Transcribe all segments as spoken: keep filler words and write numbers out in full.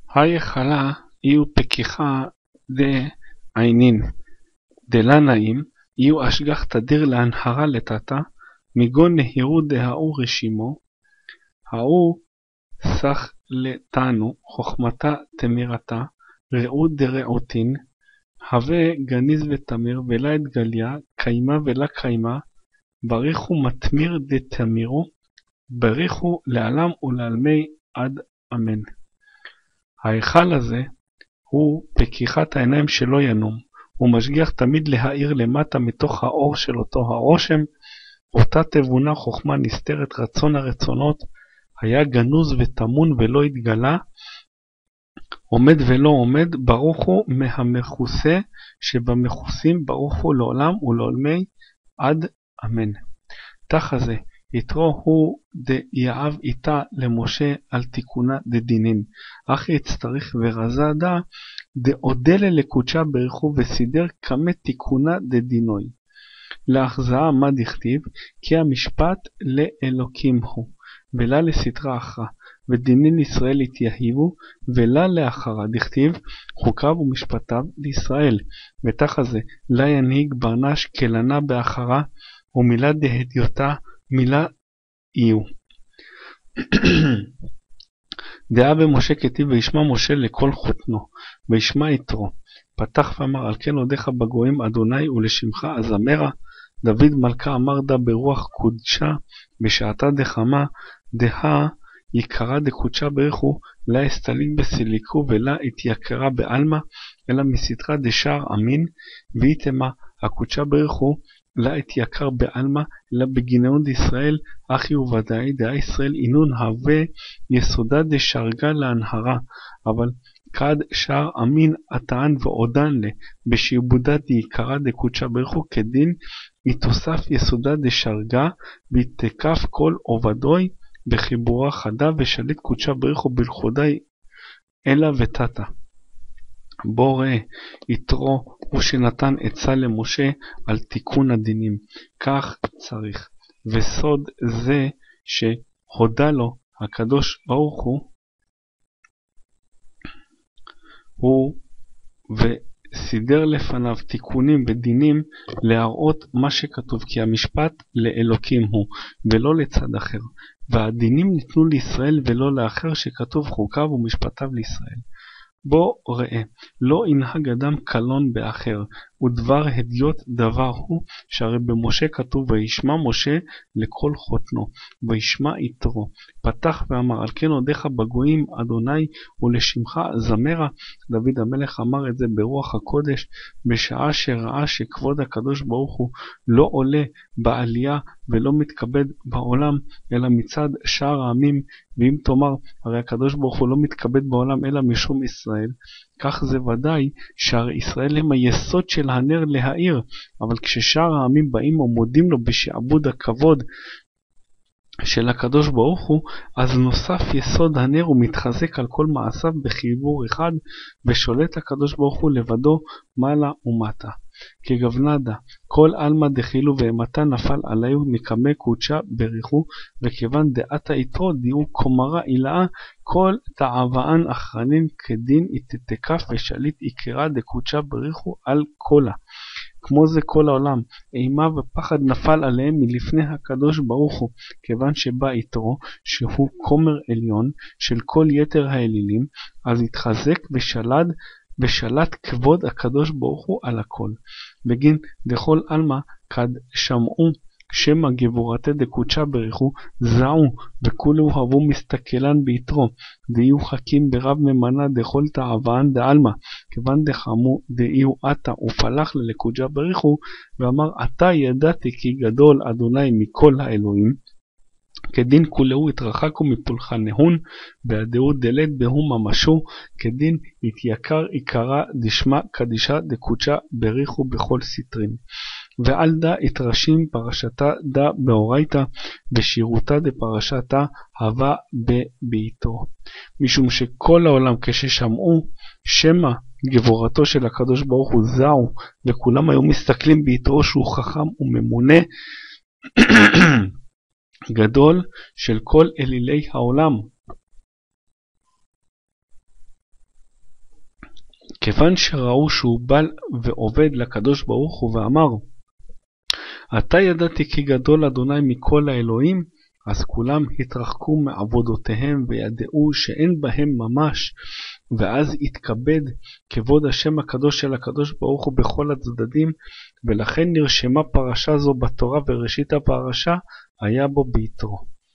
היכלה יהיו פקיחה דעינין דלנאים יהיו אשגח תדיר להנהרה לטאטה מגון נהירו דהאו רשימו האו סך לתנו חוכמתה תמירתה ראו דרעותין הווה גניז ותמיר ולה את גליה קיימה ולה קיימה בריחו מתמיר דתמירו בריחו לעלם ולעלמי עד אמן. ההיכל הזה הוא פקיחת העיניים שלא ינום, הוא משגיח תמיד להאיר למטה מתוך האור של אותו הרושם, אותה תבונה חוכמה נסתרת רצון הרצונות, היה גנוז ותמון ולא התגלה, עומד ולא עומד, ברוך הוא מהמכוסה שבמכוסים, ברוך הוא לעולם ולעולמי עד אמן. תח הזה יתרו הוא דיעב איתה למשה על תיקונה דדינין, אחי הצטריך ורזה דה דעודלה לקודשה בריחו וסידר כמה תיקונה דדינוי. להחזאה מה דכתיב? כי המשפט לאלוקים הוא, ולה לסתרה אחרה, ודינין ישראל התייהיבו, ולה לאחרה דכתיב חוקיו ומשפטיו לישראל. ותח הזה לה ינהיג ברנש כלנה באחרה, ומילה דהדיותה מילה יהיו. דעה במשה כתיב וישמע משה לכל חותנו, וישמע יתרו. פתח ואמר על כן עודיך בגויים אדוני ולשמך אזמרה. דוד מלכה אמר דה ברוח קודשה בשעתה דחמה דה יקרה דקודשה בריחו לה אסתליק בסיליקו ולה התייקרה בעלמה אלא מסתרה דשאר אמין ויתמה הקודשה בריחו לה התייקר בעלמה אלא בגינאון דישראל אחי וודאי דעה ישראל אינון הווה יסודה דשארגה להנהרה אבל כד שער אמין עטען ועודן לה בשיעבודה דיקרה דקודשה בריחו כדין יתוסף יסודה דשארגה ויתקף כל עובדוי בחיבורה חדה ושליט קודשה בריחו בלכודי אלא ותתה. בוא ראה יתרו הוא שנתן עצה למשה על תיקון הדינים, כך צריך. וסוד זה שהודה לו הקדוש ברוך הוא, הוא וסידר לפניו תיקונים ודינים להראות מה שכתוב, כי המשפט לאלוקים הוא ולא לצד אחר, והדינים ניתנו לישראל ולא לאחר שכתוב חוקיו ומשפטיו לישראל. בוא ראה, לא ינהג אדם קלון באחר, ודבר הדיוט דבר הוא, שהרי במשה כתוב וישמע משה לכל חותנו, וישמע יתרו. פתח ואמר, על כן עודיך בגויים אדוני ולשמך זמרה. דוד המלך אמר את זה ברוח הקודש, בשעה שראה שכבוד הקדוש ברוך הוא לא עולה בעלייה ולא מתכבד בעולם, אלא מצד שאר העמים, ואם תאמר, הרי הקדוש ברוך הוא לא מתכבד בעולם אלא משום ישראל, כך זה ודאי שהרי ישראל הם היסוד של הנר להאיר, אבל כששאר העמים באים ומודים לו בשעבוד הכבוד של הקדוש ברוך הוא, אז נוסף יסוד הנר ומתחזק על כל מעשיו בחיבור אחד, ושולט הקדוש ברוך הוא לבדו מעלה ומטה. כגוונדה, כל אלמה דחילו ואמתה נפל עליו מקמי קודשה בריחו, וכיוון דעתה יתרו דיהו קומרה אילאה, כל תעבען אחרנין כדין יתתקף ושליט יקרה דקודשה בריחו על קולה. כמו זה כל העולם, אימה ופחד נפל עליהם מלפני הקדוש ברוך הוא, כיוון שבא יתרו, שהוא קומר עליון של כל יתר האלילים, אז התחזק ושלד ושלט כבוד הקדוש ברוך הוא על הכל. בגין דכל אלמה כד שמעו שמה גבורתה דקודשה בריחו זעו וכולו הבו מסתכלן ביתרו דיהו חכים ברב ממנה דכל תעבען דעלמה כיוון דחמו דיהו עתה ופלח ללקודשה בריחו ואמר עתה ידעתי כי גדול אדוני מכל האלוהים כדין כולהו התרחקו מפולחנהון והדהו דלת בהו ממשו כדין התייקר עיקרה דשמה קדישה דקודשה בריחו בכל סטרין ועל דה התרשים פרשתה דה באורייתא ושירותה דפרשתה הווה בביתו. משום שכל העולם כששמעו שמה גבורתו של הקדוש ברוך הוא זעו וכולם היו מסתכלים ביתרו שהוא חכם וממונה גדול של כל אלילי העולם. כיוון שראו שהוא בא ועובד לקדוש ברוך הוא ואמר, אתה ידעתי כי גדול אדוני מכל האלוהים, אז כולם התרחקו מעבודותיהם וידעו שאין בהם ממש, ואז התכבד כבוד השם הקדוש של הקדוש ברוך הוא בכל הצדדים, ולכן נרשמה פרשה זו בתורה, וראשית הפרשה היה בו ביתרו.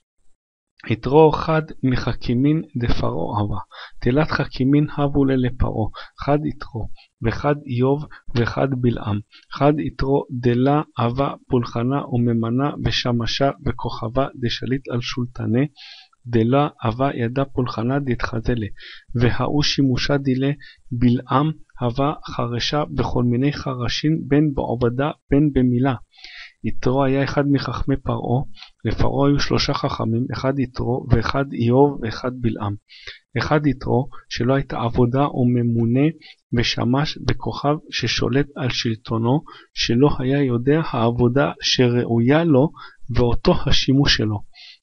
יתרו חד מחכימין דפרעה הווה, תלת חכימין הבו לפרעה, חד יתרו, וחד איוב, וחד בלעם, חד יתרו דלה הווה פולחנה וממנה ושמשה וכוכבה דשליט על שולטנה, דלה הווה ידה פולחנה דתחזלה, והאו שימושה דילה בלעם הווה חרשה בכל מיני חרשים, בין בעובדה בין במילה. יתרו היה אחד מחכמי פרעה, לפרעה היו שלושה חכמים, אחד יתרו ואחד איוב ואחד בלעם. אחד יתרו שלא הייתה עבודה או ממונה ושמש בכוכב ששולט על שלטונו, שלא היה יודע העבודה שראויה לו ואותו השימוש שלו.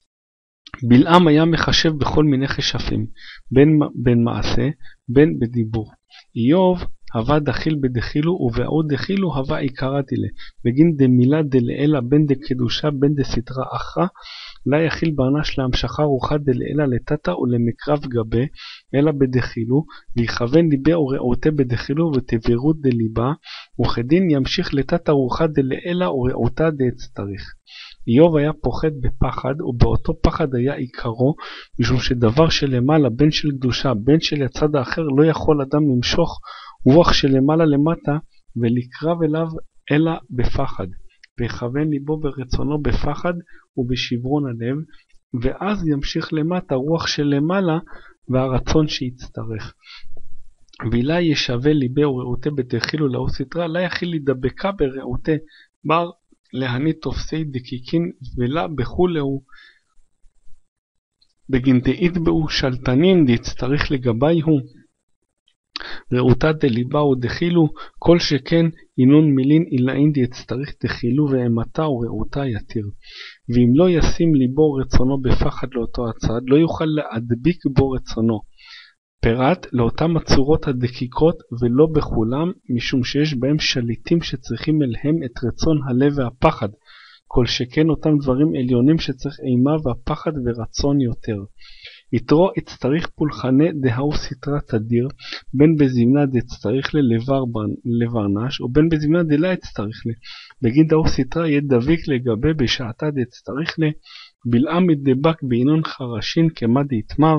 בלעם היה מחשב בכל מיני חשפים, בין, בין מעשה, בין בדיבור. איוב הווה דחיל בדחילו, ובעוד דחילו הווה עיקרא דילה, בגין דמילה דלעילה בין דקדושה בין דסתרא אחרא, לה יכיל ברנש להמשכה רוחה דלעילה לטאטא ולמקרב גבה, אלא בדחילו, ויכוון ליבה ורעותה בדחילו ותבירות דליבה, וכדין ימשיך לטאטא רוחה דלעילה ורעותה דאצטריך. איוב היה פוחד בפחד, ובאותו פחד היה עיקרו, משום שדבר שלמעלה בין של קדושה בין של הצד האחר לא יכול אדם למשוך רוח שלמעלה למטה ולקרב אליו אלא בפחד, ויכוון ליבו ברצונו בפחד ובשברון הלב, ואז ימשיך למטה רוח שלמעלה והרצון שיצטרך. ואילה ישווה ליבה ורעותה בדחילו לאו סתרא, לה יכיל להידבקה ברעותה בר להנית תופסי דקיקין ולה בכולהו בגין דאיתבעו שלטנין דצטריך לגבי הוא רעותה דליבה ודחילו, כל שכן אינון מילין אילאין דצטריך דחילו ואמתה ורעותה יתיר. ואם לא ישים ליבו רצונו בפחד לאותו הצד, לא יוכל להדביק בו רצונו. פרט לאותם הצורות הדקיקות ולא בכולם, משום שיש בהם שליטים שצריכים אליהם את רצון הלב והפחד, כל שכן אותם דברים עליונים שצריך אימה והפחד ורצון יותר. יתרו הצטריך פולחנה דהאו סתרא תדיר, בין בזמנה דצטריך לברנש, או בין בזמנה דלה הצטריך לה. בגין דהאו סתרא יהיה דביק לגבי בשעתה דצטריך לה, בלעם מדבק בעינון חרשין כמה דהתמר.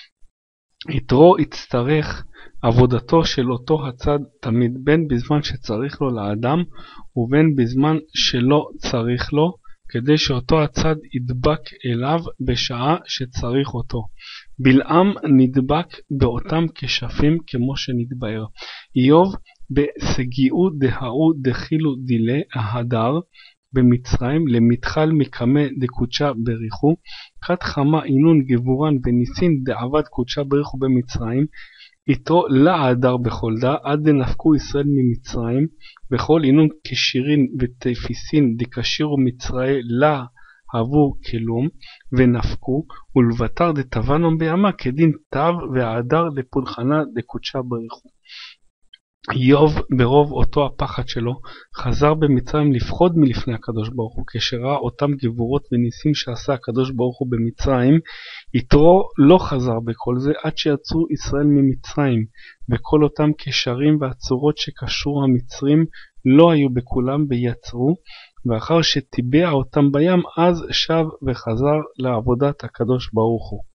יתרו הצטרך עבודתו של אותו הצד תמיד, בין בזמן שצריך לו לאדם ובין בזמן שלא צריך לו, כדי שאותו הצד ידבק אליו בשעה שצריך אותו. בלעם נדבק באותם כשפים כמו שנתבאר. איוב בסגיעו דהאו דחילו דילה ההדר במצרים למתחל מקמה דקודשה בריחו, כת חמה אינון גבורן וניסין דעבד קודשה בריחו במצרים, יתרו להדר בכל דה, עד דנפקו ישראל ממצרים, בכל אינון כשירין ותפיסין דקשירו מצרי לה הבו כלום, ונפקו, ולבטר דתבנום בימה כדין תו והדר לפולחנה דקודשה בריחו. איוב ברוב אותו הפחד שלו חזר במצרים לפחוד מלפני הקדוש ברוך הוא, כשראה אותם גבורות וניסים שעשה הקדוש ברוך הוא במצרים. יתרו לא חזר בכל זה עד שיצאו ישראל ממצרים, וכל אותם קשרים והצורות שקשרו המצרים לא היו בכולם ויצרו, ואחר שטיבע אותם בים אז שב וחזר לעבודת הקדוש ברוך הוא.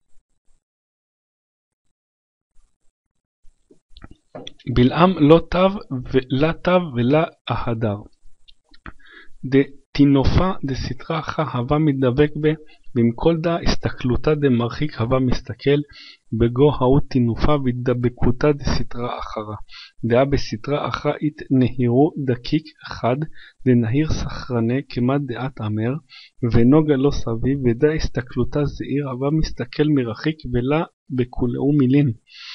בלעם לא תב ולה תב ולה ההדר. דתינופה דסתרא אחרא הווה מתדבק בה, ועם כל דא הסתכלותה דמרחיק הווה מסתכל, בגו ההוא תינופה והתדבקותה דסתרא אחרא. דאה בסתרא אחרא אית נהירו דקיק חד, דנהיר סחרנה כמה דעת אמר, ונוגה לא סביב, ודא הסתכלותה זעיר הווה מסתכל מרחיק ולה בכולאו מילין.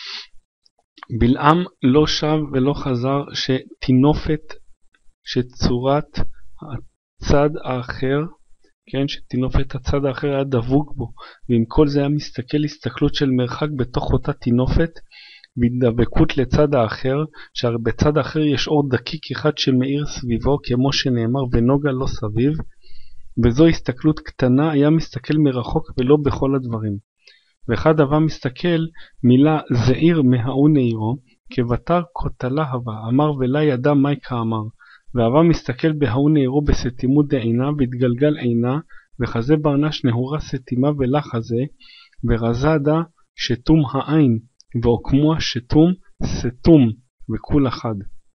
בלעם לא שב ולא חזר שתינופת שצורת הצד האחר, כן, שתינופת הצד האחר היה דבוק בו, ועם כל זה היה מסתכל הסתכלות של מרחק בתוך אותה תינופת, והדבקות לצד האחר, שהרי בצד האחר יש אור דקיק אחד שמאיר סביבו, כמו שנאמר ונוגה לא סביב, וזו הסתכלות קטנה, היה מסתכל מרחוק ולא בכל הדברים. ואחד הווה מסתכל מילה זעיר מהאו נעירו, כבתר כותלה הווה, אמר ולה ידע מי כאמר, והווה מסתכל בהאו נעירו בסתימות דעינה, והתגלגל עינה, וחזה ברנש נהורה סתימה ולחזה, ורזדה שתום העין, ועוקמוע שתום סתום, וכול אחד.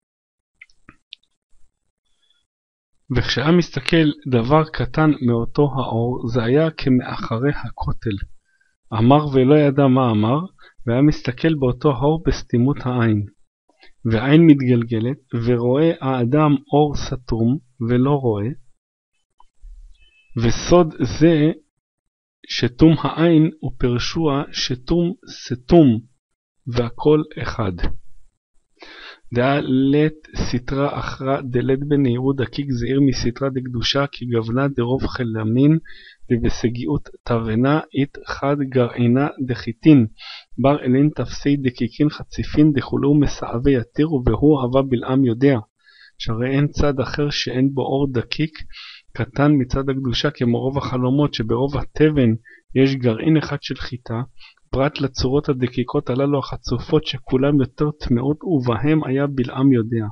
וכשהיה מסתכל דבר קטן מאותו האור, זה היה כמאחרי הכותל. אמר ולא ידע מה אמר, והיה מסתכל באותו האור בסתימות העין. והעין מתגלגלת, ורואה האדם אור סתום, ולא רואה. וסוד זה, שתום העין הוא פרשוע שתום סתום, והכל אחד. דלת סתרה אחרא דלת בנעירות דקיק זעיר מסתרה דקדושה כי גוונה דרוב חלמין דבסגיעות תבנה אית חד גרעינה דחיתין בר אלין תפסי דקיקין חציפין דכולו מסעבי יתיר ובהו הווה בלעם יודע שהרי אין צד אחר שאין בו אור דקיק קטן מצד הקדושה כמו רוב החלומות שברוב התבן יש גרעין אחד של חיטה פרט לצורות הדקיקות הללו החצופות שכולם יותר תמאות ובהם היה בלעם יודע.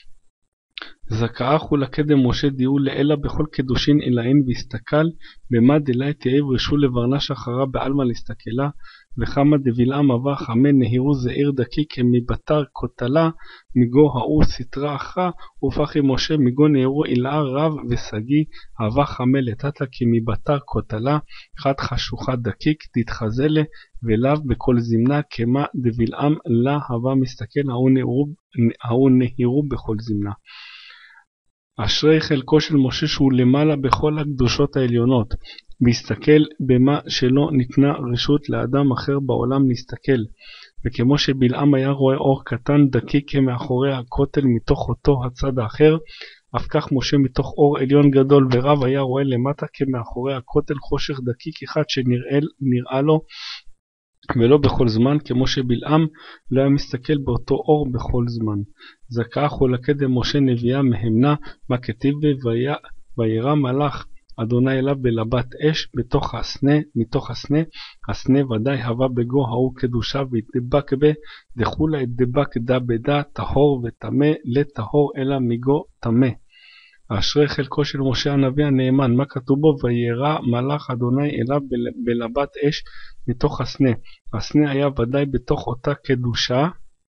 זכאך הוא לקדם משה דיהו לאלה בכל קדושין אלאין והסתכל במה דלה תהיה ורשו לברנש אחרה בעלמא להסתכלה וכמה דבלעם אבה חמי נהירו זעיר דקיק מבטר כותלה מגו האור סתרה אחרה ופחי משה מגו נהירו אלאה רב וסגי אבה חמי לטטה כי מבטר כותלה חד חשוכה דקיק תתחזלה ולאו בכל זמנה כמה דבלעם לה הווה מסתכל האור נהירו בכל זמנה. אשרי חלקו של משה שהוא למעלה בכל הקדושות העליונות, והסתכל במה שלא ניתנה רשות לאדם אחר בעולם להסתכל, וכמו שבלעם היה רואה אור קטן דקיק כמאחורי הכותל מתוך אותו הצד האחר, אף כך משה מתוך אור עליון גדול ורב היה רואה למטה כמאחורי הכותל חושך דקיק אחד שנראה לו, ולא בכל זמן, כמו שבלעם לא היה מסתכל באותו אור בכל זמן. זכאך הוא לקדם משה נביאה מהמנה, מה כתיב בה, וירא מלאך אדוני אליו בלבת אש בתוך הסנה, מתוך הסנה, הסנה ודאי הווה בגו ההוא קדושה והתדבק בה, דחולה התדבק דה בדה, טהור וטמא, לטהור אלא מגו טמא. אשרי חלקו של משה הנביא הנאמן, מה כתוב בו? וירא מלאך אדוני אליו בלבת אש מתוך הסנה. הסנה היה ודאי בתוך אותה קדושה,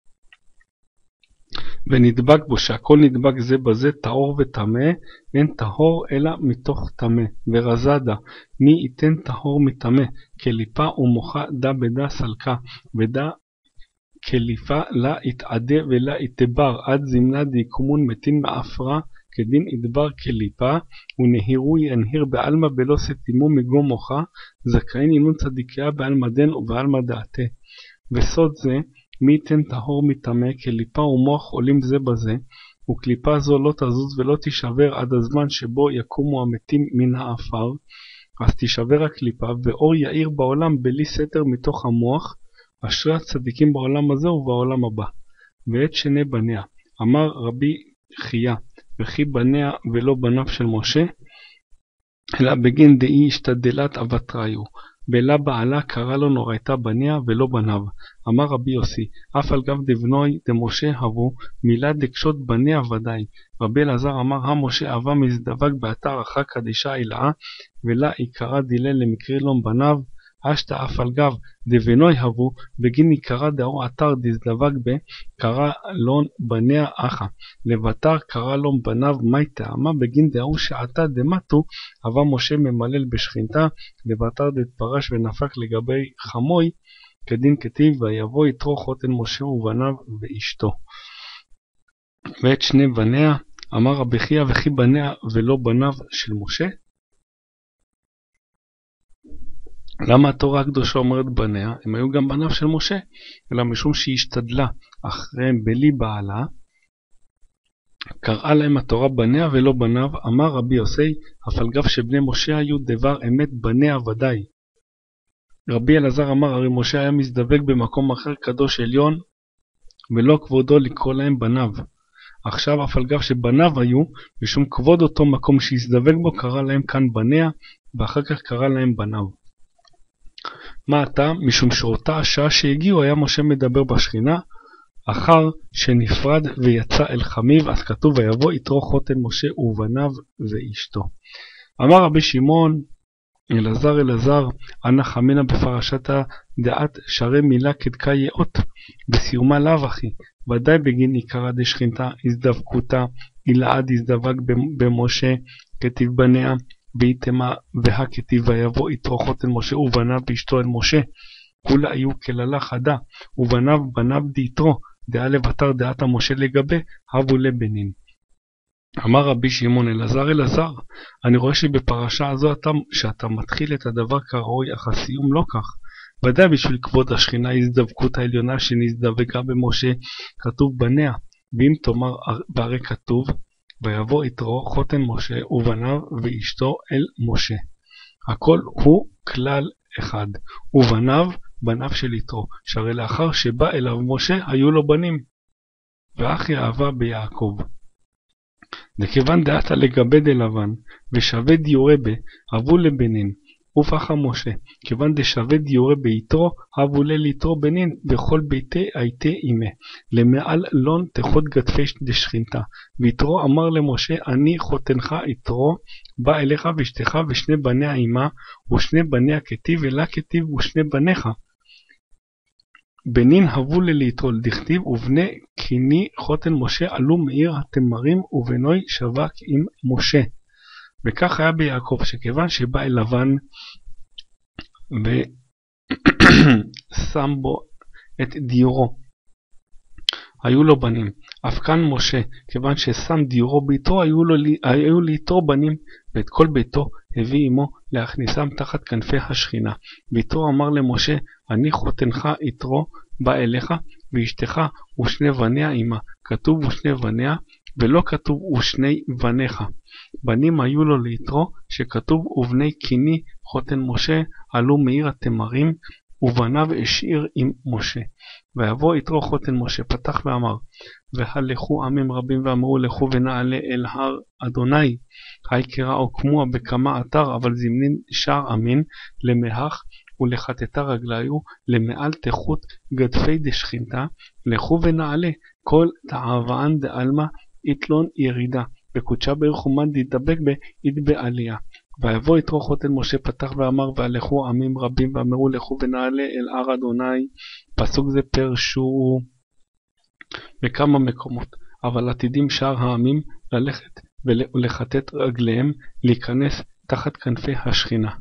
ונדבק בו, שהכל נדבק זה בזה, טהור וטמא, אין טהור אלא מתוך טמא. ורזדה, מי ייתן טהור מטמא, כליפה ומוחה דה בדה סלקה, ודה כליפה לה יתעדה ולה יתבר, עד זמנה דיקומון מתין מאפרה, כדין ידבר כליפה, ונהירו ינהיר בעלמא בלא סתימו מגו מוחה, זכאין ינון צדיקיה בעלמא דן ובעלמא דעתה. וסוד זה, מי ייתן טהור מטמא, כליפה ומוח עולים זה בזה, וקליפה זו לא תזוז ולא תישבר עד הזמן שבו יקומו המתים מן האפר, אז תישבר הקליפה, ואור יאיר בעולם בלי סתר מתוך המוח, אשרי הצדיקים בעולם הזה ובעולם הבא. ואת שני בניה, אמר רבי חייא, וכי בניה ולא בניו של משה, אלא בגין דאי השתדלת אבטריו, בלה בעלה קרא לו נורייתה בניה ולא בניו. אמר רבי יוסי, אף על גב דבנוי דמשה הבו, מילה דקשות בניה ודאי. רבי אלעזר אמר, המשה אבה מזדבק באתר אחר קדישה אילאה, ולה עיקרה דילה למקרי לום בניו, אשתה אף על גב דבנוי הבו, בגין עיקרה דאו אתר דזדבק בה, קרא לון בניה אחא. לבטר קרא לום בניו מי טעמה, בגין דאו שעתה דמתו, אבה משה ממלל בשכינתה, לבטר דתפרש ונפק לגבי חמוי, כדין כתיב, ויבוא יתרו חותן משה ובניו ואשתו. ואת שני בניה, אמר רבי חייא, וכי בניה ולא בניו של משה? למה התורה הקדושה אומרת בניה? הם היו גם בניו של משה, אלא משום שהיא השתדלה אחריהם בלי בעלה, קראה להם התורה בניה ולא בניו. אמר רבי יוסי, אף על גב שבני משה היו דבר אמת בניה ודאי. רבי אלעזר אמר, הרי משה היה מזדבק במקום אחר קדוש עליון, ולא כבודו לקרוא להם בניו. עכשיו אף על גב שבניו היו, משום כבוד אותו מקום שהזדבק בו קרא להם כאן בניה, ואחר כך קרא להם בניו. מה הטעם? משום שאותה השעה שהגיעו היה משה מדבר בשכינה, אחר שנפרד ויצא אל חמיו, אז כתוב ויבוא יתרו חותן משה ובניו ואשתו. אמר רבי שמעון אלעזר אלעזר אנא חמינא בפרשתא דעת שרי מילה כדקה יאות בסיומה לאו אחי, ודאי בגין עיקרא דשכינתא הזדבקותא אלעד הזדבק במשה כתיב בניה ויתמה והכתיב ויבוא יתרו חותן משה ובניו ואשתו אל משה, כולה היו כללה חדה, ובניו בניו דיתרו דעה לבטר דעת המשה לגבי הבו לבנין. אמר רבי שמעון אלעזר אלעזר, אני רואה שבפרשה הזו אתה, שאתה מתחיל את הדבר כראוי, אך הסיום לא כך. ודאי בשביל כבוד השכינה הזדבקות העליונה שנזדבקה במשה כתוב בניה, ואם תאמר והרי כתוב ויבוא יתרו חותן משה ובניו ואשתו אל משה. הכל הוא כלל אחד, ובניו בניו של יתרו, שהרי לאחר שבא אליו משה היו לו בנים, ואחי אהבה ביעקב. דכיוון דעתה לגבי דלבן ושווה דיורה בה הבו לבנין, ופחה משה, כיוון דשווה דיורה ביתרו הבו ליתרו בנין, וכל ביתי הייתה אימה, למעל לון תחות גדפי דשכינתה. ויתרו אמר למשה, אני חותנך יתרו, בא אליך ואשתך ושני בניה אימה, ושני בניה כתיב אלה כתיב ושני בניך. בנין הבו ליתרו דכתיב, ובני קיני חותן משה עלו מעיר התמרים, ובנוי שבק עם משה. וכך היה ביעקב, שכיוון שבא אל לבן ושם בו את דיורו, היו לו בנים. אף כאן משה, כיוון ששם דיורו ביתרו, היו, לו, היו ליתרו בנים, ואת כל ביתו הביא עמו להכניסם תחת כנפי השכינה. ויתרו אמר למשה, אני חותנך יתרו, בא אליך, ואשתך ושני בניה עמה. כתוב ושני בניה, ולא כתוב ושני בניך. בנים היו לו ליתרו, שכתוב ובני קיני חותן משה עלו מעיר התמרים, ובניו השאיר עם משה. ויבוא יתרו חותן משה, פתח ואמר, והלכו עמים רבים ואמרו לכו ונעלה אל הר אדוני, היקרא עוקמוה בכמה אתר, אבל זמנין שער אמין למהך ולחטטה רגליו למעל תחות גדפי דשכינתה, לכו ונעלה כל תעבען דעלמא יתלון ירידה, בקודשה ברחומן דידבק בעיד בעלייה. ויבוא יתרו חותן משה, פתח ואמר, והלכו עמים רבים ואמרו לכו ונעלה אל הר אדוני. פסוק זה פרשו בכמה מקומות, אבל עתידים שאר העמים ללכת ולחטט רגליהם להיכנס תחת כנפי השכינה.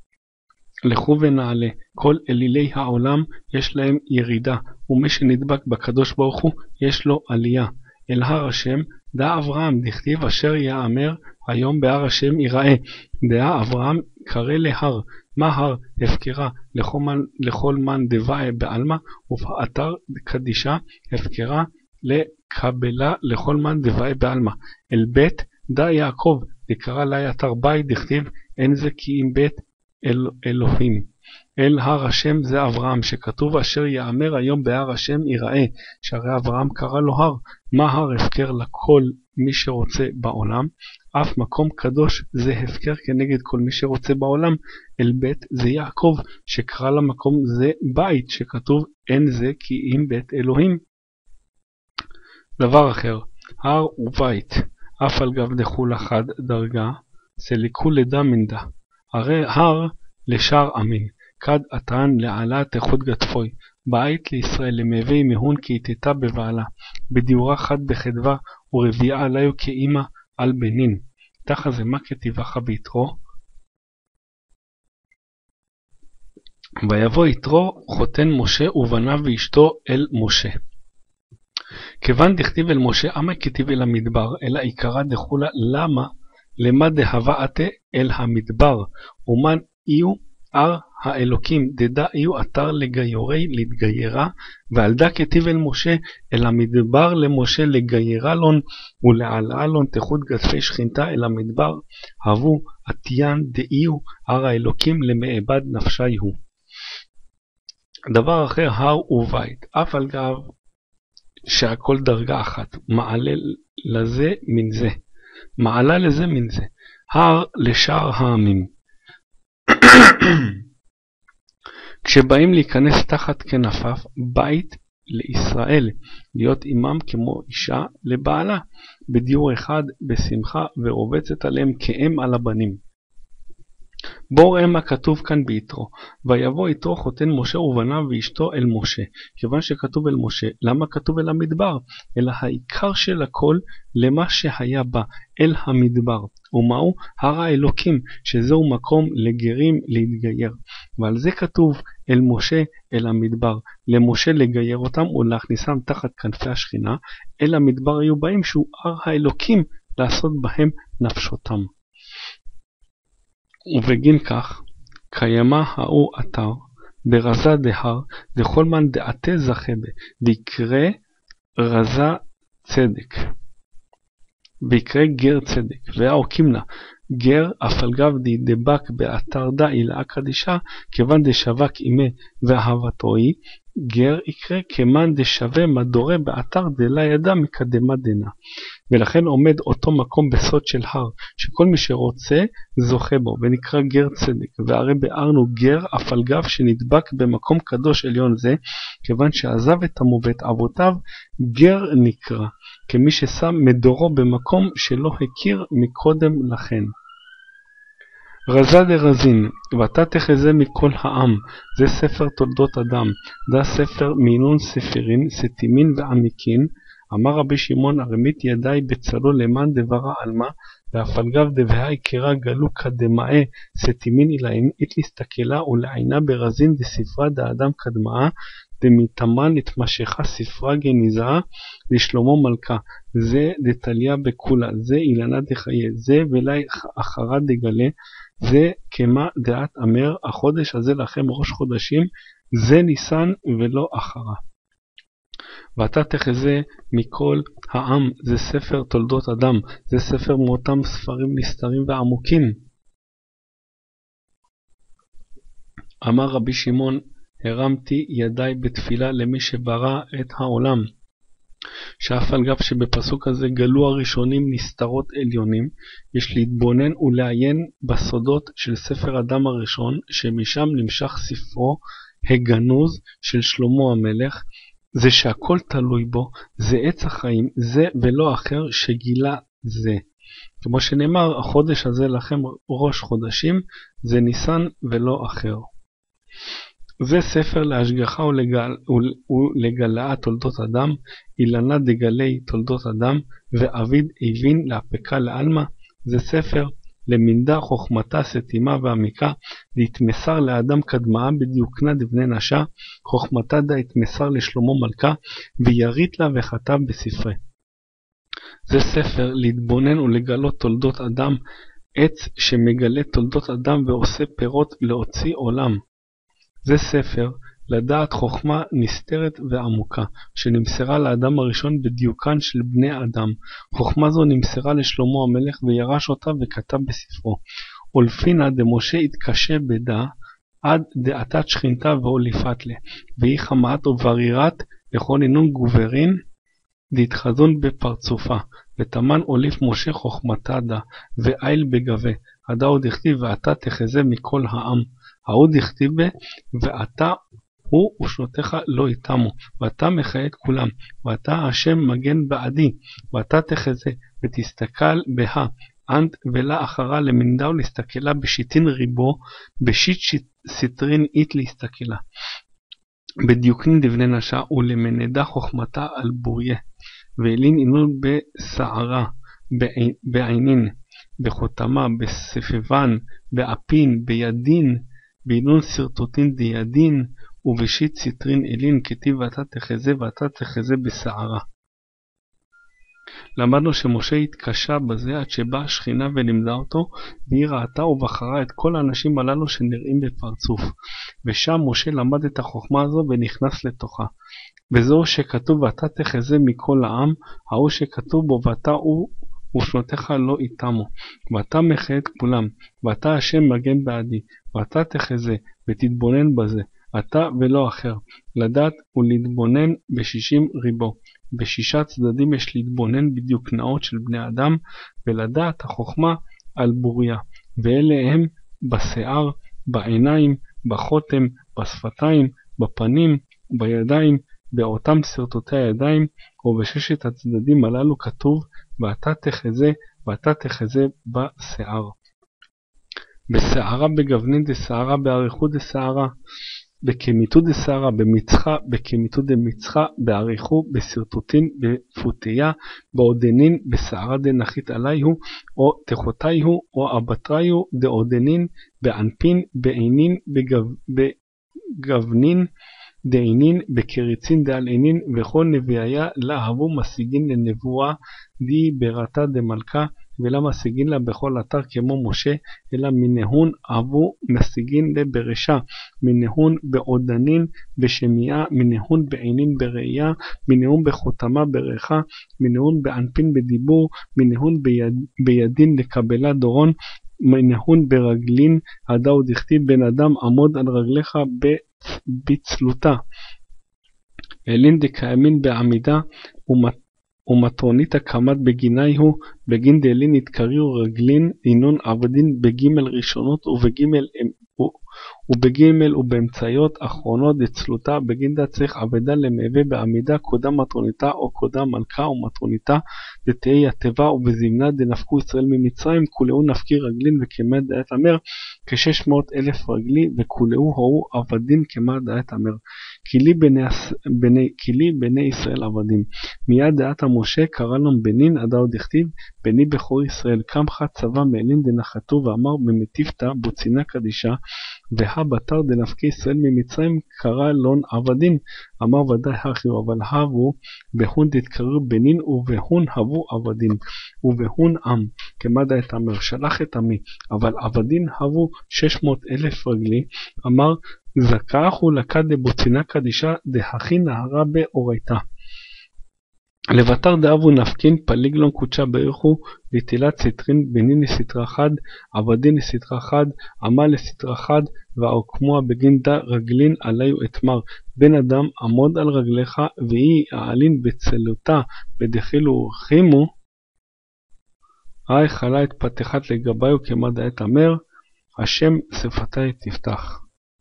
לכו ונעלה, כל אלילי העולם יש להם ירידה, ומי שנדבק בקדוש ברוך הוא יש לו עלייה. אל הר השם דע אברהם, דכתיב אשר יאמר היום בהר השם יראה. דע אברהם קרא להר, מה הר? הפקרה לכל מן, לכל מן דבעי בעלמא, ובאתר קדישה הפקרה לקבלה לכל מן דבעי בעלמא. אל בית דע יעקב, דקרא לה אתר בית, דכתיב אין זה כי אם בית אל, אלוהים. אל הר השם זה אברהם, שכתוב אשר יאמר היום בהר השם יראה, שהרי אברהם קרא לו הר. מה הר? הפקר לכל מי שרוצה בעולם. אף מקום קדוש זה הפקר כנגד כל מי שרוצה בעולם. אל בית זה יעקב, שקרא למקום זה בית, שכתוב אין זה כי אם בית אלוהים. דבר אחר, הר ובית, אף על גב דחול אחד דרגה, סליקו לדע מנדה. הרי הר לשאר אמין, כד עתן לעלה תחות גדפוי, בית לישראל למהווה מהון כי יתתה בבעלה, בדיורה חד בחדווה ורביעה עליו כאימא על בנין. תחה זה מה כתיבך ביתרו. ויבוא יתרו חותן משה ובניו ואשתו אל משה. כיוון דכתיב אל משה, אמה כתיב אל המדבר, אלא עיקרא דחולה למה, למה דהבאתה אל המדבר, ומן איו אר האלוקים, דדע איו אתר לגיירי להתגיירה, ועל דא כתיב אל משה, אל המדבר למשה לגיירה לון, ולעלה לון תחות גדפי שכינתה אל המדבר, הבו עטיין דאיו אר האלוקים למעבד נפשי הוא. דבר אחר, הר ובית, אף על גב שהכל דרגה אחת, מעלה לזה מן זה, מעלה לזה מן זה, הר לשאר העמים. כשבאים להיכנס תחת כנפיו, בית לישראל, להיות אימם כמו אישה לבעלה, בדיור אחד, בשמחה, ורובצת עליהם כאם על הבנים. בואו ראה מה כתוב כאן ביתרו. ויבוא יתרו חותן משה ובניו ואשתו אל משה. כיוון שכתוב אל משה, למה כתוב אל המדבר? אלא העיקר של הכל למה שהיה בה, אל המדבר. ומהו? הר האלוקים, שזהו מקום לגרים להתגייר. ועל זה כתוב אל משה אל המדבר. למשה לגייר אותם ולהכניסם תחת כנפי השכינה. אל המדבר היו באים שהוא הר האלוקים לעשות בהם נפשותם. ובגין כך, קיימה ההוא אתר, ברזה דהר, דכל מן דעתה זכה בה, ויקרא רזה צדק, ויקרא גר צדק, והאוקים לה, גר אפלגב די דבק באתר דאי להקדישה, כיוון דשווק אימה ואהבתו היא, גר יקרא כמן דשווה מדורה באתר דלה ידע מקדמה דנה. ולכן עומד אותו מקום בסוד של הר, שכל מי שרוצה זוכה בו, ונקרא גר צדק. והרי בארנו גר אפלגב שנדבק במקום קדוש עליון זה, כיוון שעזב את עמו ואת אבותיו, גר נקרא, כמי ששם מדורו במקום שלא הכיר מקודם לכן. רזה דרזין, ואתה תחזה מכל העם, זה ספר תולדות אדם, זה ספר מינון ספרין, סתימין ועמיקין. אמר רבי שמעון הרמית ידי בצלו למען דברה עלמה, ואפלגב דבהי קרא גלו כדמאה סתימין אילאין, אית להסתכלה ולעינה ברזין דספרה דאדם קדמאה, דמיתמן התמשכה ספרה גניזאה לשלמה מלכה, זה דתליה בכולה, זה אילנה דחיה, זה ולי אחרה דגלה, זה כמה דעת אמר, החודש הזה לכם ראש חודשים, זה ניסן ולא אחרה. ואתה תחזה מכל העם, זה ספר תולדות אדם, זה ספר מאותם ספרים נסתרים ועמוקים. אמר רבי שמעון, הרמתי ידיי בתפילה למי שברא את העולם. שאף על גב שבפסוק הזה גלו הראשונים נסתרות עליונים, יש להתבונן ולעיין בסודות של ספר אדם הראשון, שמשם נמשך ספרו הגנוז של שלמה המלך, זה שהכל תלוי בו, זה עץ החיים, זה ולא אחר שגילה זה. כמו שנאמר, החודש הזה לכם ראש חודשים, זה ניסן ולא אחר. זה ספר להשגחה ולגל, ולגלאה תולדות אדם, אילנה דגלי תולדות אדם, ואביד הבין להפקה לאלמה. זה ספר למינדה חוכמתה סתימה ועמיקה, להתמסר לאדם קדמאה בדיוקנה דבני נשה, חוכמתה דה התמסר לשלמה מלכה, וירית לה וכתב בספרי. זה ספר להתבונן ולגלות תולדות אדם, עץ שמגלה תולדות אדם ועושה פירות להוציא עולם. זה ספר לדעת חוכמה נסתרת ועמוקה, שנמסרה לאדם הראשון בדיוקן של בני אדם. חוכמה זו נמסרה לשלמה המלך וירש אותה וכתב בספרו. ולפינה דמשה התקשה בדה עד דעתת שכינתה ואוליפת לה, והיא חמאת וברירת לכל אינון גוברין להתחזון בפרצופה, ותמן אוליף משה חוכמתה דה, ואיל בגבה, עדה עוד הכתיב ואתה תחזה מכל העם. ההוא דכתיב בה, ואתה הוא ושנותיך לא איתמו, ואתה מחיה את כולם, ואתה השם מגן בעדי, ואתה תחזה, ותסתכל בה, אנט ולה אחרה למנדה ולהסתכלה בשיטין ריבו, בשיט סטרין אית להסתכלה. בדיוקנין דבני נשה, ולמנדה חוכמתה על בוריה, ואלין אינון בסערה, בעינין, בחותמה, בספבן, באפין, בידין, באינון סרטוטין דידין, ובשיט סיטרין אלין, כתיב ואתה תחזה ואתה תחזה בסערה. למדנו שמשה התקשה בזה עד שבאה שכינה ולימדה אותו, והיא ראתה ובחרה את כל האנשים הללו שנראים בפרצוף. ושם משה למד את החוכמה הזו ונכנס לתוכה. וזהו שכתוב ואתה תחזה מכל העם, ההוא שכתוב בו ואתה הוא ושנותיך לא איתמו, ואתה מחיה את כולם, ואתה השם מגן בעדי, ואתה תחזה ותתבונן בזה, אתה ולא אחר, לדעת ולהתבונן בשישים ריבו, בשישה צדדים יש להתבונן בדיוק נאות של בני אדם, ולדעת החוכמה על בוריה, ואלה הם בשיער, בעיניים, בחותם, בשפתיים, בפנים, בידיים, באותם שרטוטי הידיים, ובששת הצדדים הללו כתוב, ואתה תחזה, ואתה תחזה בשיער. בשערה בגוונין דשערה, באריכות דשערה, בכמיתות דשערה, במצחה, בכמיתות דמצחה, באריכות, בשרטוטין, בפותיה, בעודנין, בשערה דנחית עליהו, או תחותיהו, או אבטריהו, דעודנין, באנפין, בעינין, בגו, בגוונין, דעינין, בקריצין דעל עינין, וכל נביאיה להבו משיגין לנבואה, די בראתה דמלכה, ולא משיגין לה בכל אתר כמו משה, אלא מנהון אבו משיגין לברשה, מנהון בעודנין בשמיעה, מנהון בעינין בראייה, מנהון בחותמה בריחה, מנהון באנפין בדיבור, מנהון ביד, בידין לקבלה דורון, מנהון ברגלין, הדאו דכתיב בן אדם עמוד על רגליך בצלותה, אלין דקיימין בעמידה, ומת ומטרונית הקמת בגיניהו, בגין דלין התקריאו רגלין, אינון עבדין בגימל ראשונות ובגימל ובגימל ובאמצעיות אחרונות דצלותה, בגין דה צריך עבדה למהווה בעמידה, קודם מטרוניתה או קודם מלכה ומטרוניתה, דתהי הטבע ובזמנה דנפקו ישראל ממצרים, כולאו נפקי רגלין וכמה דעת אמר, כשש מאות אלף רגלי, וכולאו הורו עבדין כמה דעת אמר. כלי בני, בני, כלי בני ישראל עבדים. מיד דעת המשה קרא להם בנין, עדאו דכתיב, בני בכור ישראל, קמך צבא מאלין דנחתו, ואמר במטיבתא בוצינה קדישה, והבתר דנפקי ישראל ממצרים קרא לון עבדין, אמר ודאי הכיו, אבל הבו בהון דתקרר בנין, ובהון הבו עבדין, ובהון עם, כמה דעת אמר, שלח את עמי, אבל עבדין הבו שש מאות אלף רגלי, אמר זכאחו לקד דבוצינה קדישה דהכי נהרה באורייתה. לבטר דאבו נפקין פליגלון קודשה בריחו לתילת סטרין בנין לסטרה חד, עבדין לסטרה חד, עמה לסטרה חד, ועוקמוע בגין דה רגלין עליו אתמר. בן אדם עמוד על רגליך, והיא העלין בצלותה בדחילו ורחימו, ראי חלה את פתחת לגביו כמה דעת אמר, השם שפתי תפתח.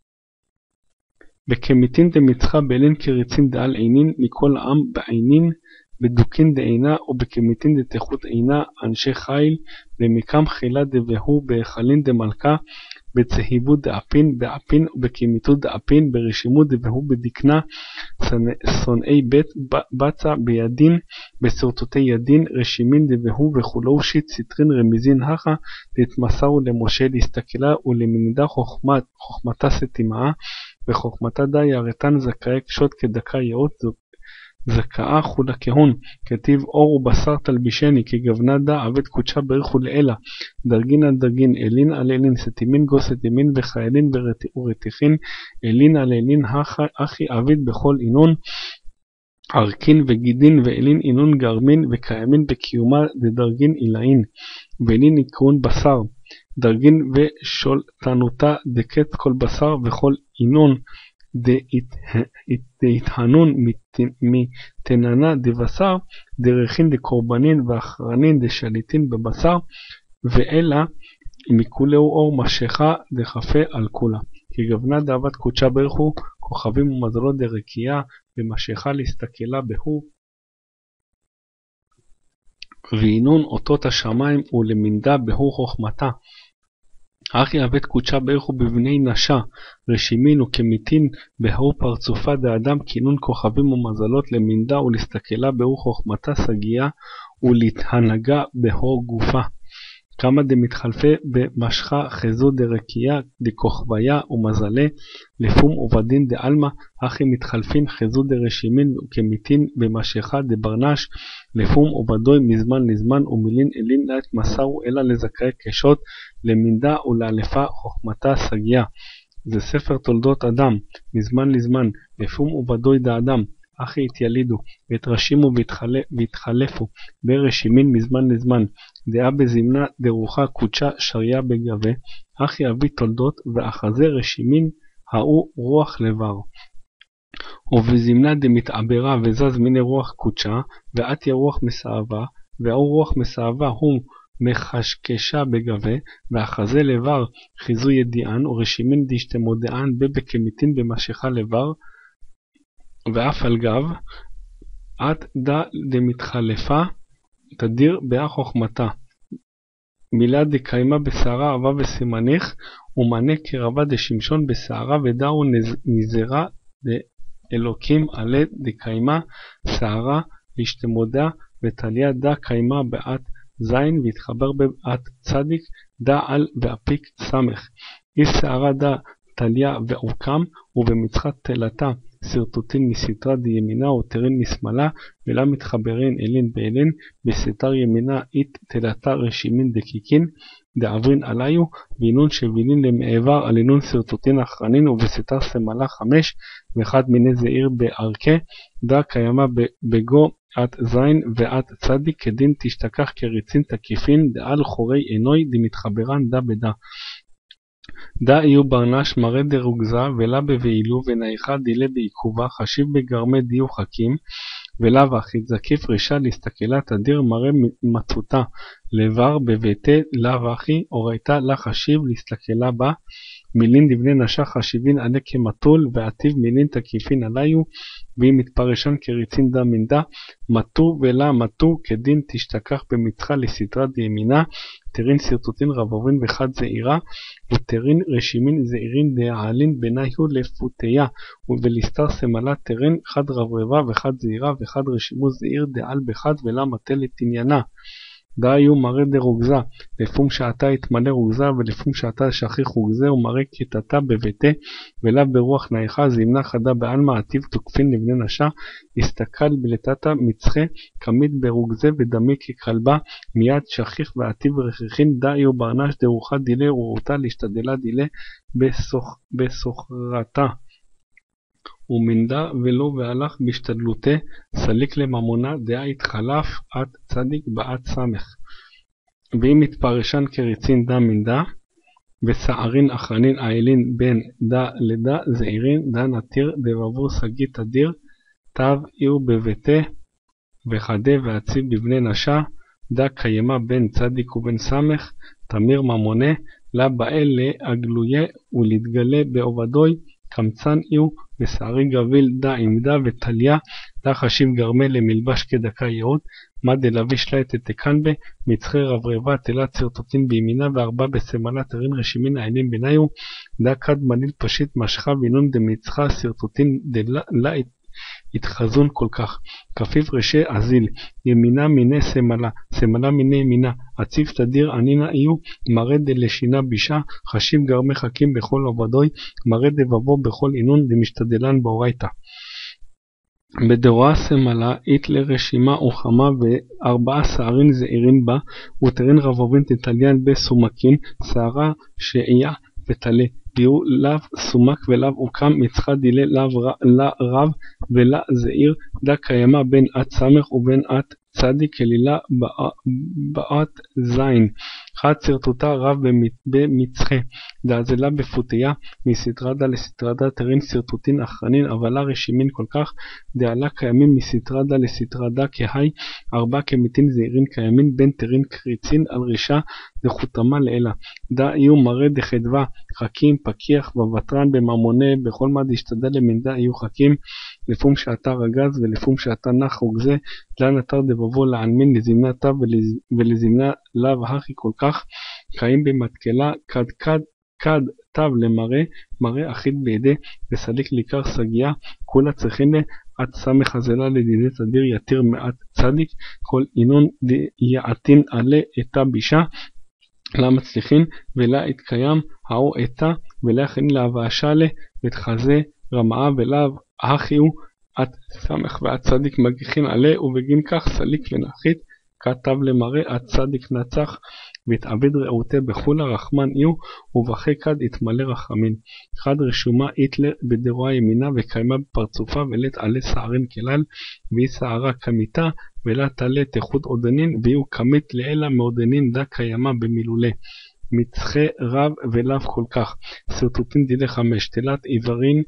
בכמיתין דמצחה באלין קריצין דעל עינין, מכל העם בעינין, בדוקין דעינה, ובכמיתין דתחות עינה, אנשי חיל, במקם חילה דבהו בהיכלין דמלכה, בצהיבות דאפין, באפין, ובכמיתות דאפין, ברשימות דבהו בדקנה, שונאי בית בצע בידין, בסרטוטי ידין, רשימין דבהו וכולו שיט סטרין רמיזין הכה, להתמסרו למשה להסתכלה, ולמנידה חוכמת, חוכמתה סתימאה, וחוכמתה די ירתן זכאי קשות כדקה יאות זכאה חולה כהון, כתיב אור ובשר תלבישני, כגוונה דה עבד קודשה בריחו לאלה, דרגין על דרגין, אלין על אלין, סתימין גו סתימין, וחיילין ורתיחין, אלין על אלין, אחי עביד בכל אינון, ערכין וגידין ואלין אינון גרמין, וקיימין בקיומה דדרגין אילאין, ואלין יקרון בשר, דרגין ושולטנותה דקת כל בשר וכל אינון, דהתהנון מתננה דבשר, דרכין דקורבנין ואחרנין דשליטין בבשר, ואלה מכולהו אור משכה דחפה על כולה. כי גוונה דאבת קודשה בריחו, כוכבים ומזלות דרקייה, ומשכה להסתכלה בהו, ואינון אותות השמיים ולמינדה בהו חוכמתה. אחי עבד קודשה בריחו בבני נשה, רשימין וכמיתין בהו פרצופה דאדם, כינון כוכבים ומזלות למינדה ולהסתכלה בהו חוכמתה סגייה, ולהתהנגה בהו גופה. כמה דמתחלפה במשכה חזו דרקייה דכוכביה ומזלה, לפום ובדין דעלמה, אחי מתחלפין חזו דרשימין וכמיתין במשכה דברנש, לפום ובדוי מזמן לזמן, ומילין אלין לעת מסרו אלא לזכאי קשות, למינדה ולאלפה חוכמתה סגיה. זה ספר תולדות אדם, מזמן לזמן, לפום ובדוי דאדם, אחי התיילידו, והתרשימו והתחלפו, ברשימין מזמן לזמן, דעה בזמנה דרוחה קודשה שריה בגבה, אחי אבי תולדות, ואחזה רשימין, האו רוח לבר. ובזמנה דמתעברה וזז מיני רוח קודשה, ועתיה רוח מסעבה, והאור רוח מסעבה הוא מחשקשה בגבה, ואחזה לבר חיזו ידיען, ורשימין דשתמודען בבקמיתין במשכה לבר, ואף על גב, עד דה דמתחלפה תדיר באה חוכמתה. מילה דקיימה בשערה עבה וסימניך, ומנה קרבה דשמשון בשערה, ודאו נזרה דאלוקים עלה דקיימה שערה להשתמודה, ותליה דה קיימה בעת זין, והתחבר בעת צדיק דה על ואפיק סמך. איש שערה דה תליה ועוקם, ובמצחת תלתה סרטוטין מסתרה דימינה ותרין משמאלה, ולה מתחברין אלין באלין, בסתר ימינה אית תלתה רשימין דקיקין, דעברין עליו, וינון שבילין למעבר על ינון סרטוטין אחרנין, ובסתר שמאלה חמש, ואחד מיני זעיר בארכה, דה קיימה בגו עת זין ועת צדיק, כדין תשתכח כריצין תקיפין, דעל חורי עינוי דמתחברן דה בדה. דה יהיו ברנש מראה דרוגזה, ולה בבעילו, ונאיכה דילה בעיכובה, חשיב בגרמי דיו חכים, ולה ואחית זקיף רישה להסתכלה תדיר מראה מצותה, לבר בביתה לה ואחי, אורייתה לה חשיב להסתכלה בה, מילין דבני נשה חשיבין עלה כמטול, ועתיב מילין תקיפין עליו, ואם מתפרשן כריצין דה מן דה, מטו ולה מטו, כדין תשתכח במצחה לסתרה דימינה, תרין סרטוטין רבובין וחד זעירה, ותרין רשימין זעירין דעלין בניהו לפותיה, ובלסתר סמלה תרין חד רברבה וחד זעירה, וחד רשימו זעיר דעל בחד, ולה מטלת עניינה. דהיו מראה דרוגזה, לפום שעתה התמלא רוגזה, ולפום שעתה שכיח רוגזה, ומראה כתתה בביתה, ולה ברוח נאיכה, זמנה חדה בעלמא עתיב תוקפין לבני נשה, הסתכל בלתתה מצחה, כמית ברוגזה ודמי ככלבה, מיד שכיח ועתיב רכיכין, דהיו ברנש דרוחה דילה, ורותה להשתדלה דילה בסוח, בסוחרתה. ומנדה ולא והלך בהשתדלותה, סליק לממונה דעה התחלף עד צדיק בעת סמך. ואם התפרשן כריצין דה מנדה, וסערין אחרנין העילין בין דה לדה זעירין, דה נתיר דבבור סגי תדיר, תו עיר בביתה, וחדה ועציב בבני נשה, דה קיימה בין צדיק ובין סמך, תמיר ממונה, לה באל להגלויה ולהתגלה בעובדוי, קמצן איו בשערי גביל דה עמדה ותליה, דה חשיב גרמה למלבש כדקה יאות, מה דלביש לה תתקן בה, מצחי רברבה תלת סרטוטין בימינה, וארבע בסמלה תרין רשימין העינים ביניו, דה כד מליל פשיט משכה וינון דמצחה סרטוטין דלה התחזון כל כך, כפיף ראשי עזיל, ימינה מיני סמלה, סמלה מיני ימינה, עציב תדיר ענינה איו, מראה דלשינה בישה, חשיב גרמי חכים בכל עבדוי, מראה דבבו בכל עינון דמשתדלן באורייתא. בדורה סמלה, אית לרשימה וחמה וארבעה שערין זעירין בה, ותרין רבובין תתליין בסומקין, שערה שעיה ותלה. ביאו לאו סומק ולאו עוקם, מצחה דילה לאו רב ולא זעיר, דה קיימה בין עת סמך ובין עת צדיק כלילה בעת זין, חד סרטוטה רב במצחה, דעזלה בפותיה, מסתרדה לסתרדה תרין סרטוטין אחרנין, אבלה רשימין כל כך, דעלה קיימים מסתרדה לסתרדה כהי, ארבע כמיתין זעירין קיימים, בין תרין קריצין על רישה, דחותמה לאלה, דה איו מראה דחדווה, חכים, פקיח וותרן בממונה, בכל מה דשתדל למנדה איו חכים, לפום שעתה רגז ולפום שעתה נח רוגזה, לה נתר דבבו לענמין לזמנה תו ולזמנה לאו הכי כל כך, חיים במתקלה כד כד כד תו למראה, מראה אחיד בידי, וסליק ליקר סגיה, כולה צריכין עד סמך הזלה לדידי תדיר יתיר מעט צדיק, כל עינון יעתין עלה אתה בישה, לה מצליחין ולה התקיים האו אתה, ולה הכין להבאשה לה, ותחזה רמאה ולאו הכיהו, עד סמך ועד צדיק מגיחין עלה, ובגין כך סליק ונחית, כתב למראה עד צדיק נצח, והתעבד רעותה בחולה רחמן איו, ובחי כד התמלא רחמין. חד רשומה איתלה בדרועה ימינה, וקיימה בפרצופה, ולת עלה שערין כלל, והיא שערה כמיתה, ולה תלה תחוד עודנין, והיא כמית לאלה מעודנין דה קיימה במילולה. מצחה רב ולאו כל כך. סרטוטין דילה חמש, תלת עיברין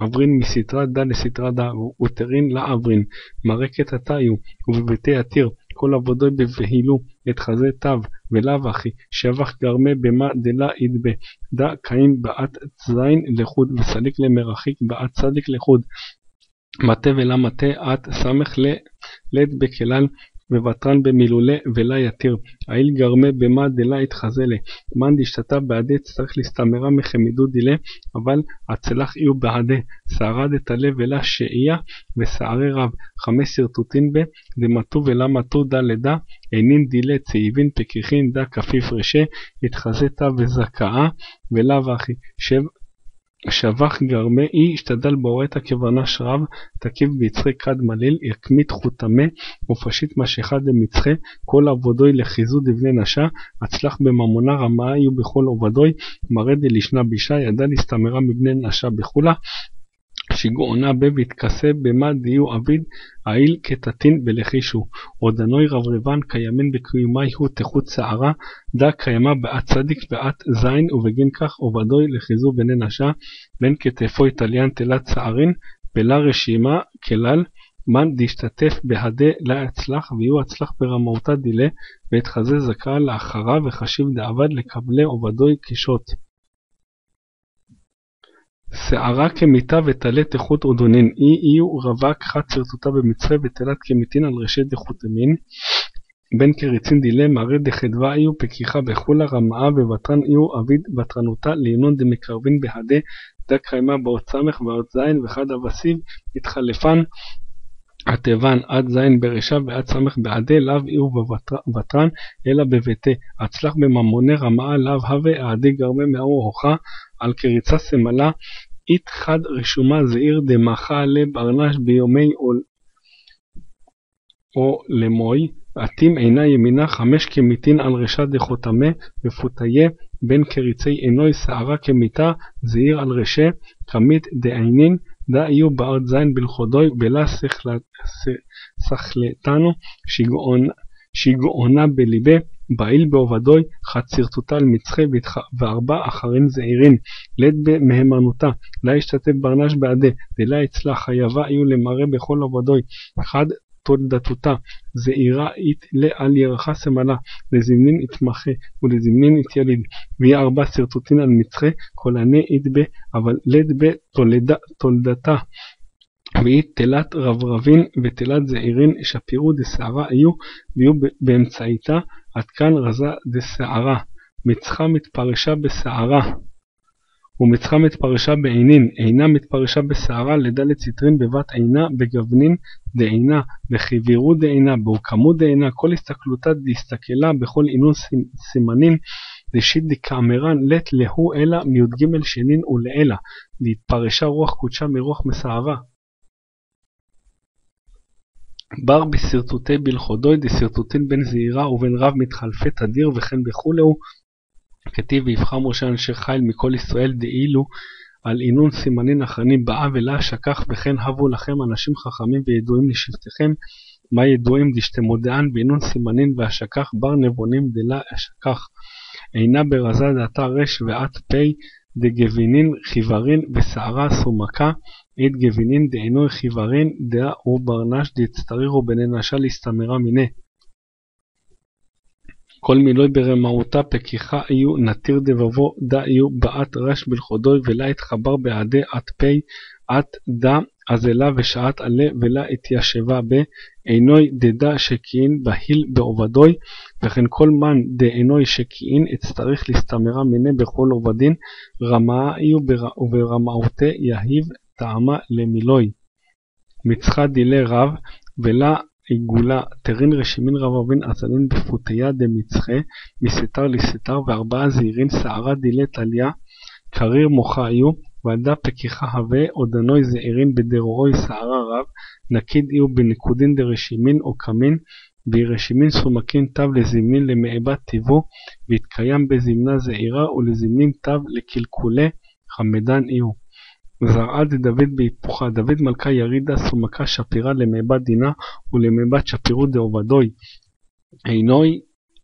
אברין מסתרה דה לסתרה דה, ותרין לה אברין, מרקת התיו, ובביתי עתיר, כל עבודוי בבהילו, את חזה תו, ולאו אחי, שבח גרמה במה דלה ידבה, דה קיים בעת זין לחוד, וסליק למרחיק בעת צדיק לחוד, מטה ולה מטה, את סמך לד בכלל, וותרן במילולה ולה יתיר, העיל גרמה במה דלה יתחזלה, מן דשתתה בעדי צריך להסתמרה מחמידו דילה, אבל הצלח יהיו בעדי, שערה דתלה ולה שאיה, ושערי רב, חמש שרטוטין בה, דמתו ולה מתו דה לדה, עינין דילה צהיבין פקיחין דה כפיף רשה, יתחזתה וזכאה, ולה ואחי, שב שבח גרמה אי השתדל בורתה כברנש רב, תקיב ביצחי כד מליל, יקמית חותמה, ופשיט משכה דמצחה, כל עבודוי לחיזו דבני נשה, הצלח בממונה רמה יהיו בכל עובדוי, מראה דלישנה בישה, ידע להסתמרה מבני נשה בחולה, שיגעונה בה והתכסה במה דיו עביד, העיל כתתין בלחישו, עודנוי רברבן קיימין בקיומי הוא תחוץ שערה, דה קיימה בעת צדיק בעת זין, ובגין כך עובדוי לחיזו בני נשה, בין כתפו איטליאן תלת שערין, בלה רשימה כלל, מן דשתתף בהדה לה הצלח, ויהיו הצלח ברמאותה דילה, ואת חזה זכה לאחרה, וחשיב דעבד לקבלי עובדוי קישות. שערה כמיתה ותלה תחות עודונין, אי איו רווק חד שרטוטה במצחה ותלת כמיתין על רשת דחות אמין, בין קריצין דילה מראה דחדווה איו פקיחה בחולה רמאה ובטרן איו אביד בטרנותה לעינון דמקרבין בהדה, דה קיימה באות סמך ועוד זין וחד אבסיב התחלפן התיבן עד זין ברשע ועד סמך בעדה לאו איו בבטרן אלא בביתה, הצלח בממונה רמאה לאו הווה העדי גרמה מאור הוכה על קריצה סמלה, אית חד רשומה זעיר דמחה לברנש ביומי או, או למוי, עתים עינה ימינה חמש כמיתין על רשע דחותמה, ופותיה בין קריצי עינוי שערה כמיתה זעיר על רשע, כמית דעינין, דה איו בעוד זין בלחודוי, בלה סחלתנו, שיגעונה בליבה, בעיל בעובדוי, חד שרטוטה על מצחה וארבע אחרין זעירין, לד במהימנותה, לה השתתף ברנש בעדה, דלה אצלה חייבה איו למראה בכל עובדוי, חד תולדתותה, זעירה אית לעל ירחה סמלה, לזמנין התמחה ולזמנין התייליד, ויהיה ארבע שרטוטין על מצחה, כל ענה אית בה, אבל לד בתולדתה, והיא תלת רברבין ותלת זעירין שפירו דשערה היו, ויהיו באמצעיתה, עד כאן רזה דשערה, מצחה מתפרשה בשערה, ומצחה מתפרשה בעינין, עינה מתפרשה בשערה, לדלת ציטרין בבת עינה, בגוונין דעינה, בחיבירו דעינה, בהוקמו דעינה, כל הסתכלותה דסתכלה בכל עינון סימנין, דשית דקאמרן לת להו אלא מיוד ג' שנין ולאלה, להתפרשה רוח קודשה מרוח מסעבה. בר בסרטוטי בלחודוי דסרטוטין בין זעירה ובין רב מתחלפי תדיר וכן בכולהו, כתיב ויבחר משה אנשי חיל מכל ישראל דאילו על עינון סימנין אחרנים באה ולה שקח, וכן הבו לכם אנשים חכמים וידועים לשבטיכם, מה ידועים דשתמודען בעינון סימנין והשכח, בר נבונים דלה השכח, אינה ברזה דעתה רש ואת פי דגבינין חיוורין ושערה סומקה, עית גבינין דעינוי חיוורין דעה וברנש דצטרירו בננשה להסתמרה מיני. כל מילוי ברמאותה פקיחה איו נתיר דבבו דה איו בעת רש בלחודוי ולה התחבר בעדי עת פי עת דה אזלה ושעת עלה ולה התיישבה ב עינוי דדה שקיין בהיל בעובדוי, וכן כל מן דעינוי שקיין אצטריך להסתמרה מיני בכל עובדין, רמאה איו וברמאותה יהיב טעמה למילוי. מצחה דילה רב ולה עיגולה תרין רשימין רבבין אצלין בפותיה דמצחה מסתר לסתר, וארבעה זעירין שערה דילה תליה קריר מוחה איו, ועדה פקיחה הווה עודנוי זעירין בדרורוי שערה רב, נקיד איו בנקודין דרשימין או קמין, ברשימין סומקין תו לזמנין למעבת טיבו, והתקיים בזמנה זעירה ולזמנין תו לקלקולי חמדן איו. זרעה דוד בהיפוכה, דוד מלכה ירידה סומקה שפירה למעבת דינה ולמעבת שפירו דעובדוי, עינוי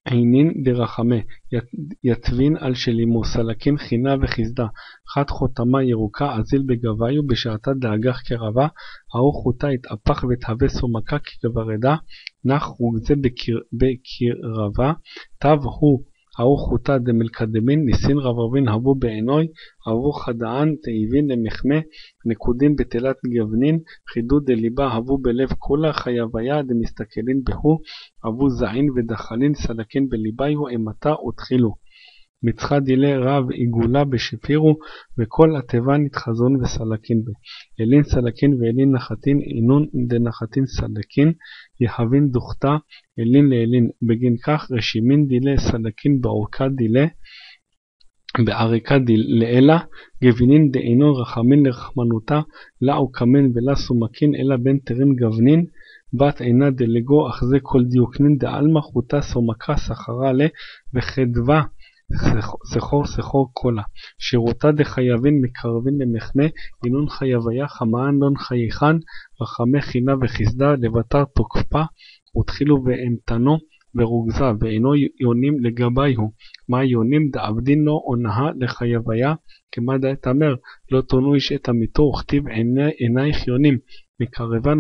עינין דרחמה, יתבין על שלימו, סלקין חינה וחסדה, חת חותמה ירוקה, אזיל בגביו, בשעתה דאגח קרבה, האו חוטה התהפך ותהווה סומקה כגברדה, נח רוגזה בקר, בקרבה, תב הוא, האו חוטה דמלקדמין, ניסין רברבין הבו בעינוי, הבו חדען תאיבין למחמה, נקודים בתלת גבנין, חידוד דליבה הבו בלב כולה, חייביה דמסתכלין בהו, הבו זעין ודחלין, סלקין בליביו, אמתה ותחילו. מצחה דילה רב עיגולה בשפירו, וכל התיבה נתחזון וסלקין בה. אלין סלקין ואלין נחתין, אינון דנחתין סלקין, יהבין דוכתה, אלין לאלין. בגין כך רשימין דילה סלקין באורכה דילה, בעריקה דילאלה, גבינין דאינון רחמין לרחמנותה, לה וקמן ולה סומקין, אלא בין תרין גבנין, בת עינה דלגו, אך זה כל דיוקנין דעלמה חוטה סומקה סחרה לה, וחדווה סחור סחור קולה. שירותה דחייבין מקרבין למחמה, אינון חייביה חמאן לון חייכן, רחמי חינה וחסדה, לבטר תוקפה, ותחילו ואמתנו, ורוגזה, ואינו יונים לגביהו. מה יונים דעבדין לו עונהה לחייביה, כמה דעת אמר, לא תונו איש את עמיתו, וכתיב עיני, עינייך יונים, מקרבן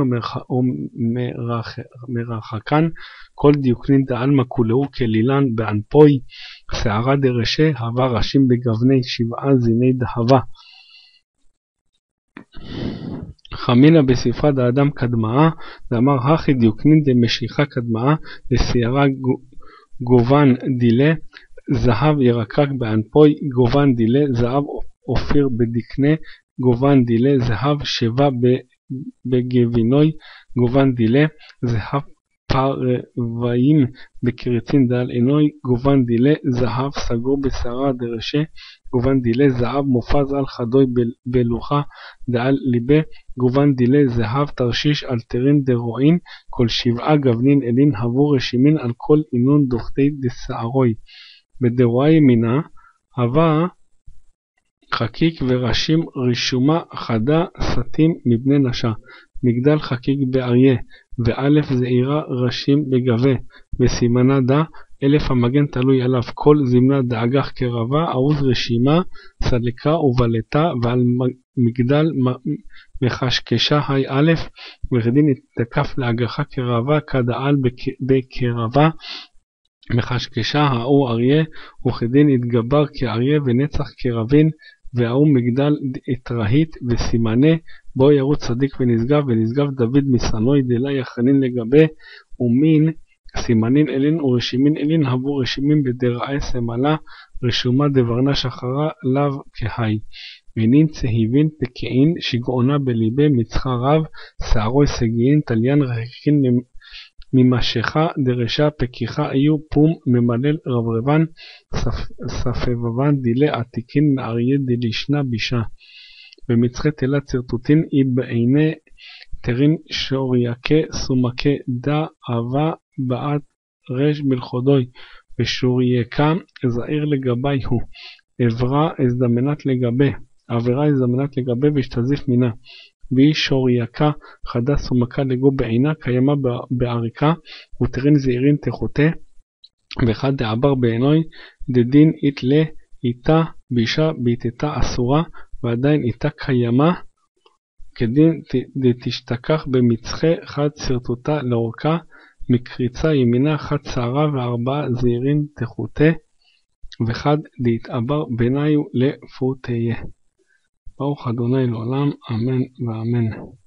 ומרחקן, כל דיוקנין דעלמה כולהו כלילן באנפוי, שערה דרשה, הווה ראשים בגבני שבעה זיני דהבה. חמינה בספרה דאדם קדמאה, דאמר הכי דיוקנין דמשיכה קדמאה, לסיירה גובן דילה, זהב ירקרק באנפוי, גובן דילה, זהב אופיר בדקנה, גובן דילה, זהב שבה בגבינוי, גובן דילה, זהב פרוויים בקריצין דל עינוי, גובן דילה, זהב סגור בשערה דרשה, גובן דילה, זהב מופז על חדוי בלוחה דעל ליבה, גובן דילה, זהב תרשיש על תרין דרועין, כל שבעה גבנין אלין הבו רשימין על כל אינון דוכתי דסערוי. בדרועי מינה, הווה חקיק וראשים רישומה חדה סתים מבני נשה, מגדל חקיק באריה, ואלף זעירה ראשים בגבה, וסימנה דה, אלף המגן תלוי עליו, כל זמנה דאגח קרבה, עוז רשימה, סלקה ובלטה, ועל מגדל מחשקשה היי אלף, וכדין התקף לאגחה קרבה, כדעל בקרבה, מחשקשה האו אריה, וכדין התגבר כאריה ונצח קרבין, והאו מגדל התרהית וסימנה, בו ירוץ צדיק ונשגב, ונשגב דוד מסנוי דלה יחנין לגבי, ומין סימנין אלין ורשימין אלין, הבו רשימים בדרעי סמלה, רשומה דברנה שחרה לאו כהי. ונין צהיבין פקעין, שגעונה בליבה מצחה רב, שערוי סגיין, תליין רחיקין ממשכה דרשה פקיחה היו פום ממלל רברבן, ספבבן דילה עתיקין מאריה דלישנה בישה. במצחי תלה צרטוטין אי בעיני תרין שוריקה סומקה דה אהבה בעת רש מלכודוי, ושוריקה זעיר לגבי הוא, עברה הזדמנת לגבי, עבירה הזדמנת לגבי ושתזיף מינה. והיא שוריקה חדה סומקה לגו בעינה, קיימה בעריקה, ותרין זעירין תחותה, ואחד דעבר בעינוי, דדין איתלה איתה בישה ביתתה אסורה, ועדיין איתה קיימה, כדין דתשתכח במצחה חד סרטוטה לאורכה, מקריצה ימינה חד שערה וארבעה זעירין תחותה, וחד דתעבר ביניו לפותיה. ברוך אדוני לעולם, אמן ואמן.